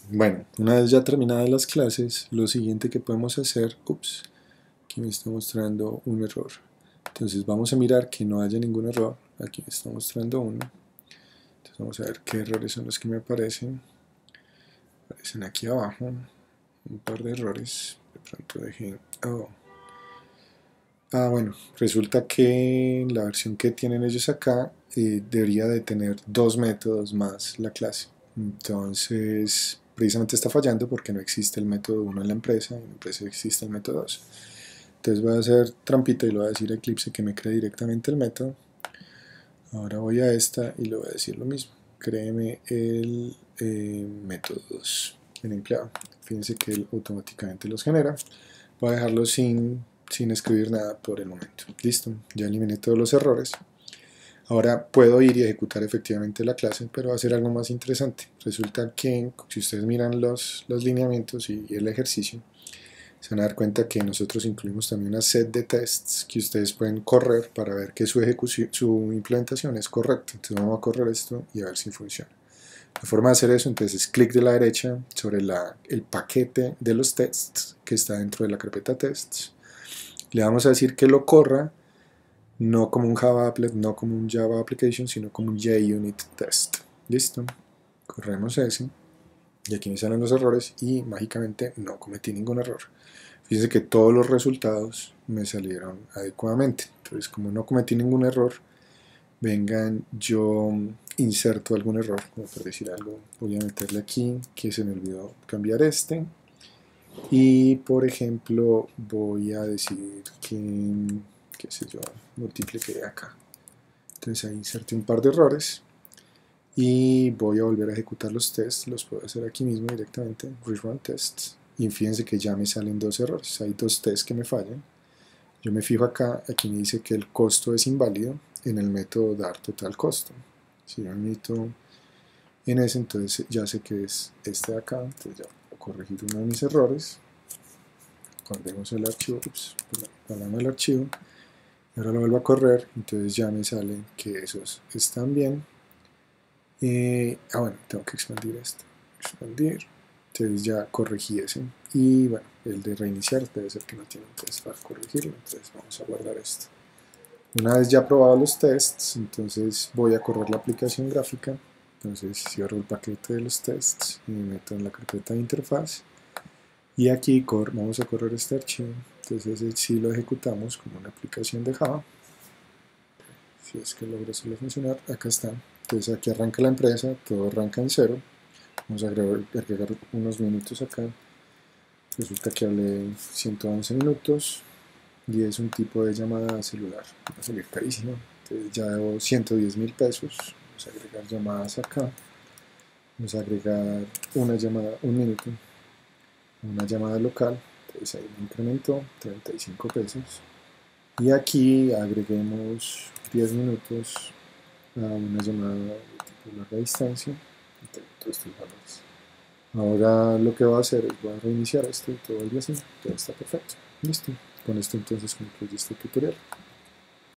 Bueno, una vez ya terminadas las clases, lo siguiente que podemos hacer, aquí me está mostrando un error. Entonces vamos a mirar que no haya ningún error. Aquí me está mostrando uno. Entonces vamos a ver qué errores son los que me aparecen. Aparecen aquí abajo un par de errores. De pronto dejé... bueno, resulta que la versión que tienen ellos acá debería de tener dos métodos más la clase. Entonces, precisamente está fallando porque no existe el método 1 en la empresa, y en la empresa existe el método 2. Entonces voy a hacer trampita y le voy a decir a Eclipse que me cree directamente el método. Ahora voy a esta y le voy a decir lo mismo. Créeme el método 2, el empleado. Fíjense que él automáticamente los genera. Voy a dejarlo sin escribir nada por el momento. Listo, ya eliminé todos los errores. Ahora puedo ir y ejecutar efectivamente la clase, pero va a ser algo más interesante. Resulta que si ustedes miran los lineamientos y el ejercicio, se van a dar cuenta que nosotros incluimos también una set de tests que ustedes pueden correr para ver que su implementación es correcta. Entonces vamos a correr esto y a ver si funciona. La forma de hacer eso, entonces, es clic de la derecha sobre el paquete de los tests que está dentro de la carpeta tests. Le vamos a decir que lo corra no como un Java Applet, no como un Java Application, sino como un JUnit Test. Listo, corremos ese y aquí me salen los errores y mágicamente no cometí ningún error. Fíjense que todos los resultados me salieron adecuadamente. Entonces, como no cometí ningún error, vengan, yo inserto algún error, como por decir algo, voy a meterle aquí que se me olvidó cambiar este, y por ejemplo voy a decir que, qué sé yo, multipliqué acá. Entonces ahí inserté un par de errores y voy a volver a ejecutar los tests, los puedo hacer aquí mismo directamente, rerun tests, y fíjense que ya me salen dos errores, hay dos tests que me fallan. Yo me fijo acá, aquí me dice que el costo es inválido en el método dar total costo. Si yo meto en ese, entonces ya sé que es este de acá, entonces ya voy a corregir uno de mis errores. Guardemos el archivo, guardamos el archivo, y ahora lo vuelvo a correr, entonces ya me sale que esos están bien. Bueno, tengo que expandir esto, expandir, entonces ya corregí ese, y bueno, el de reiniciar debe ser que no tiene un test para corregirlo, entonces vamos a guardar esto. Una vez ya probado los tests, entonces voy a correr la aplicación gráfica. Entonces cierro el paquete de los tests y me meto en la carpeta de interfaz. Y aquí vamos a correr este archivo. Entonces sí lo ejecutamos como una aplicación de Java. Si es que logra solo funcionar, acá está. Entonces aquí arranca la empresa, todo arranca en cero. Vamos a agregar unos minutos acá. Resulta que hablé 111 minutos. Y es un tipo de llamada celular, va a salir carísimo, entonces ya debo 110.000 pesos. Vamos a agregar llamadas acá, vamos a agregar una llamada, un minuto, una llamada local, entonces ahí me incrementó 35 pesos, y aquí agreguemos 10 minutos a una llamada de tipo larga distancia, todos estos valores. Ahora lo que voy a hacer es voy a reiniciar esto y todo vuelve así, todo está perfecto, listo. Con esto entonces concluye este tutorial.